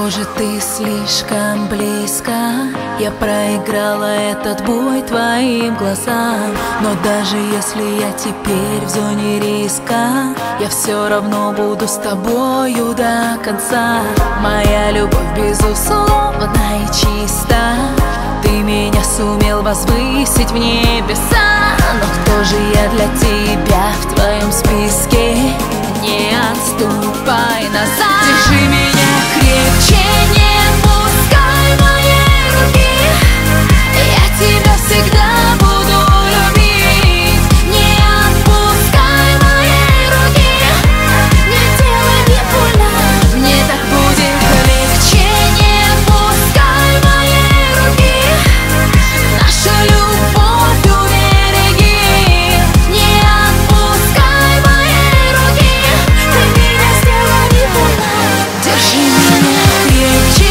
Похоже, ты слишком близко. Я проиграла этот бой твоим глазам. Но даже если я теперь в зоне риска, я все равно буду с тобою до конца. Моя любовь безусловна и чиста. Ты меня сумел возвысить в небеса. Но кто же я для тебя в твоем списке? Не отступай назад. Держи меня крепче, не отпускай мои руки. Я тебя всегда буду любить. Не отпускай мои руки. Не делай мне больно, мне так будет легче. Не отпускай мои руки. Нашу любовь убереги. Не отпускай мои руки. Ты меня сделала не больно. Держи меня крепче.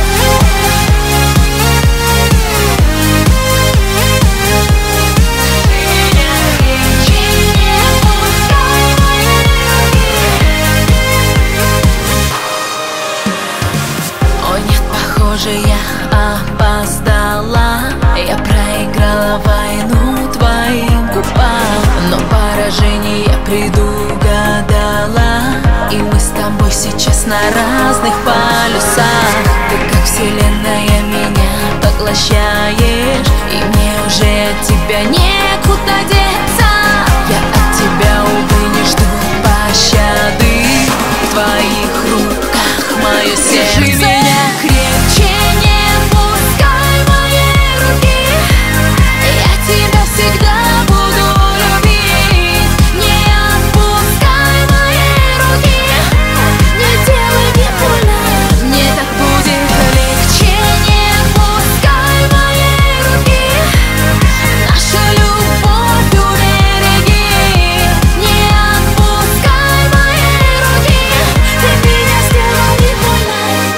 О нет, похоже, я опоздала. Я проиграла войну твоим губам. Но поражение предугадала. И мы с тобой сейчас на разных полюсах. Ты как вселенная меня поглощаешь. И мне уже от тебя некуда деться. Я от тебя, увы, не жду пощады. В твоих руках мое сердце. Держи меня крепче, не отпускай мои руки. Я тебя всегда буду любить. Не отпускай мои руки. Не делай мне больно, мне так будет легче. Не отпускай мои руки. Нашу любовь убереги. Не отпускай мои руки. Ты меня сделал не больно.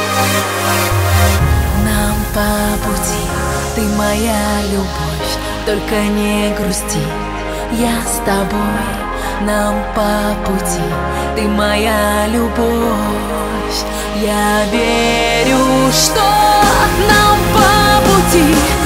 Нам по пути, ты моя любовь, только не грусти, я с тобой. Нам по пути, ты моя любовь. Я верю, что нам по пути.